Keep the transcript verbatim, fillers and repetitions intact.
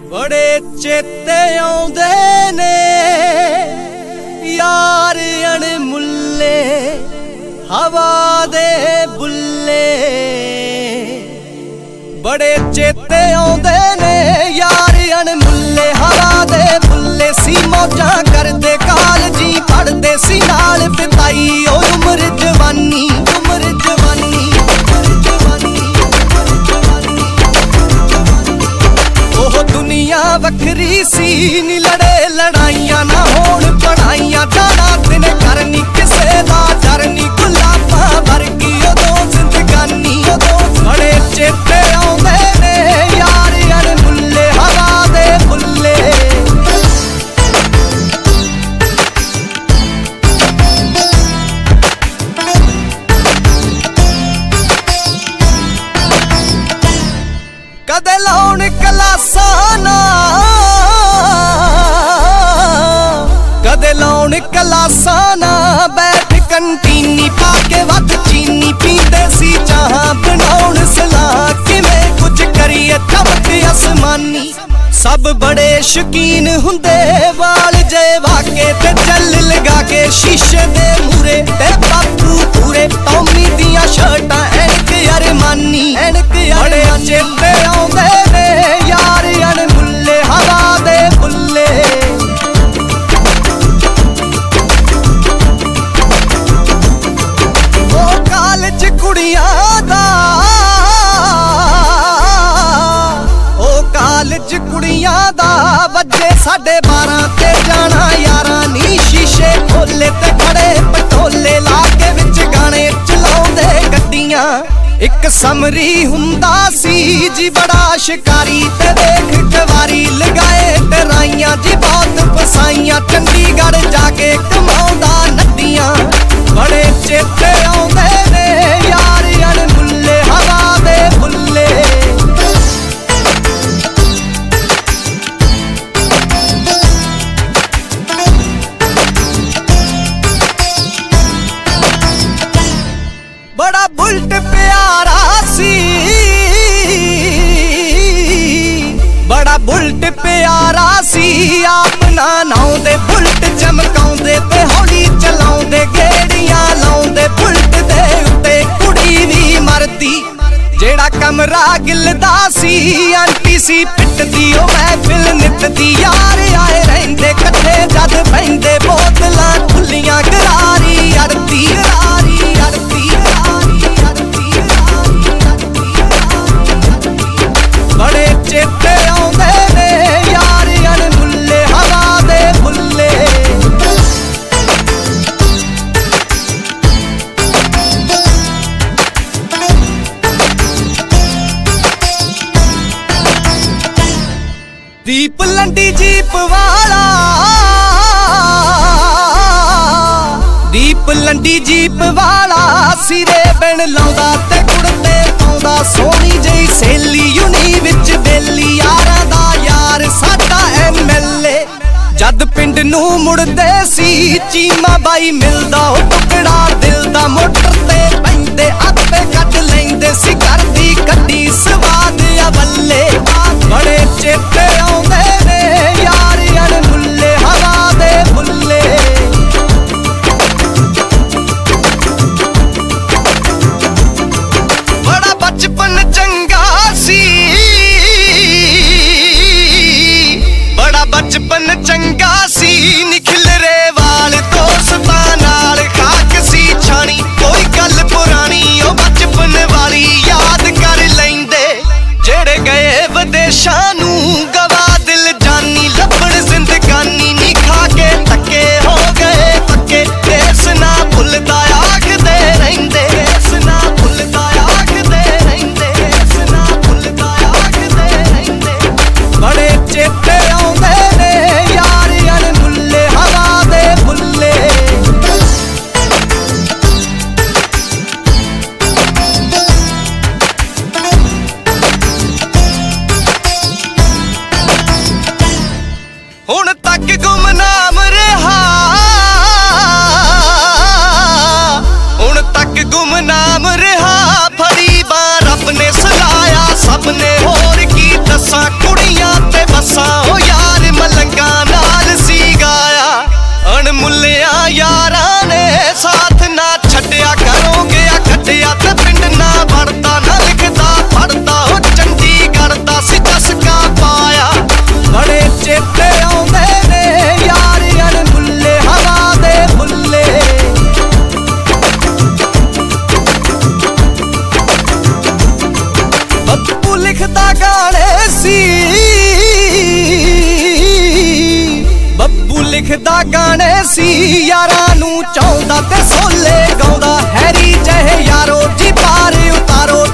बड़े चेते आउंदे ने यार अणमुल्ले हवा दे बुल्ले। बड़े चेते आउंदे ने यार अणमुल्ले हवा दे बुल्ले। सी मौजां करदे कालजी पढ़दे सी नाल बिताई ओ उम्र जवानी उम्र जवानी ओह दुनिया वखरी सी नी लड़े लड़ाइयां ना होण पढ़ाइयां। जाना दिन करनी किसे दा डर नी गुलाबां वर्गी उदों जिंदगानी उदों। बड़े चेते आउंदे ने यार अणमुल्ले हवा दे बुल्ले। कदे लाउण कलासां ना कदे लाउण कलासां ना बैठ कंटीनी पाके वध चीनी पींदे सी चाह बनाउण सलाह किवें कुछ करिए चमक आसमानी। सब बड़े शौकीन हुंदे वाल जे वाके ते जल लगा के शीशे दे मूरे ते बापू पूरे टॉमी दियां शर्टां एनक अरमानी एनक बड़े चेते आउंदे ने यार अणमुल्ले हवा दे बुल्ले। ओ कालज कुड़ियां दा ओ कालज कुड़ियां दा वजे साढ़े बारां ते जाना यारां नी। शीशे खोले ते खड़े पटोले ला के विच गाने चलाउंदे गड्डियां। एक समरी हुंदा सी जी बड़ा शिकारी ते देख कवारी लगाए डराइयां जी बहुत फसाइयां। चंडीगढ़ जाके कमाउंदा नड्डियां। बड़े चेते आउंदे ने यार अणमुल्ले हवा दे बुल्ले। बड़ा बुलट प्यारा सी बड़ा बुलट प्यारा सी अपना नाउंदे बुलट चमकाउंदे ते हौली चलाउंदे गेड़ियां लाउंदे बुलट दे उत्ते कुड़ी भी मरदी। जेड़ा कमरा गिलदा सी आंटी सी पिटदी ओ महफिल नितदी। यार आए रहिंदे कट्ठे जद बहिंदे बोतलां खुलियां गरारी अड़दी गरारी अड़दी। बड़े चेते आउंदे ने यार अणमुल्ले हवा दे बुल्ले। दीप लंडी जीप वाला दीप लंडी जीप वाला सिरे बिन लाउंदा ते कुड़ते पाउंदा। सोहनी जई सहेली यूनी विच बेली यारां दा यार साडा एम एल ए। जद पिंड नूं मुड़दे सी चीमा बाई मिलदा ओ टुकड़ा दिल दा। मोटर ते पैंदे आपे कट लैंदे सी घर दी गड्डी स्वाद अवल्ले। बड़े चेते आउंदे ने यार अणमुल्ले हवा दे बुल्ले। बड़ा बचपन चंगा सी बड़ा बचपन चंगा सी निखिलरे वाल दोस्तां नाल खाक सी छाणी। कोई गल पुरानी ओ बचपन वाली याद कर लैंदे। जेड़े गए विदेशां नूं गवा दिल जानी लभण जिंदगानी नी खा के थके हो गए पक्के। देस ना भुलदा आखदे रहिंदे देस ना भुलदा आखदे रहिंदे देस ना भुलदा आखदे रहिंदे। बड़े चेते आउंदे ने यार अणमुल्ले हवा दे बुल्ले। लिखदा गाने सी यारां नूं चाहुंदा ते सोले गाउंदा हैरी जहे यारो जी पार उतारो